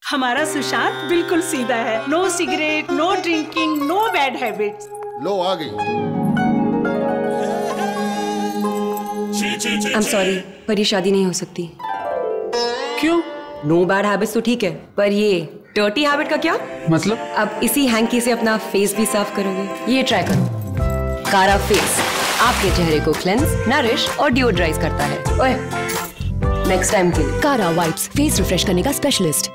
हमारा सुशांत बिल्कुल सीधा है। No cigarette, no drinking, no bad habits. लो आ गई। I'm sorry, पर ये शादी नहीं हो सकती। क्यों? नो बैड हैबिट्स तो ठीक है, पर ये डर्टी हैबिट का क्या मतलब? अब इसी हैंकी से अपना फेस भी साफ करोगे? ये ट्राई करो। कारा फेस आपके चेहरे को क्लेंस, नरिश और डिओड्राइज करता है। ओए, नेक्स्ट टाइम के लिए। कारा वाइप्स, फेस रिफ्रेश करने का स्पेशलिस्ट।